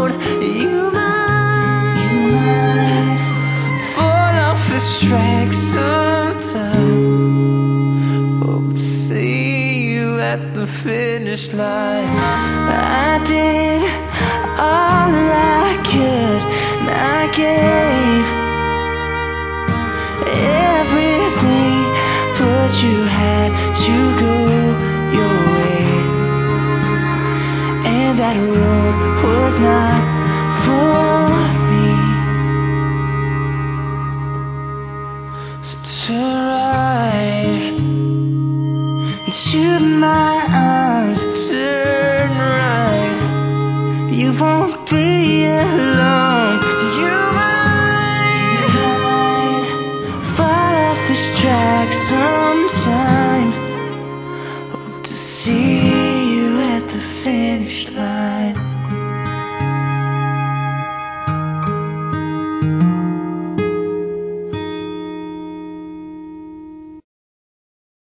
road. You might fall off this track sometime. Hope to see you at the finish line. I did all I could, and I gave everything, but you had to go your way, and that road was not for me. So turn right into my arms, turn right. You won't be alone. You might fall off this track